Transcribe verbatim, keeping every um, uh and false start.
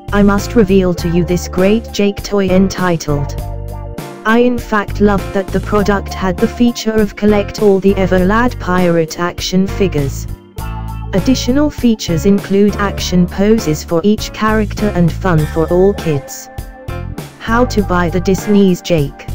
I must reveal to you this great Jake toy entitled. I in fact loved that the product had the feature of collect all the Neverland pirate action figures. Additional features include action poses for each character and fun for all kids. How to buy the Disney's Jake.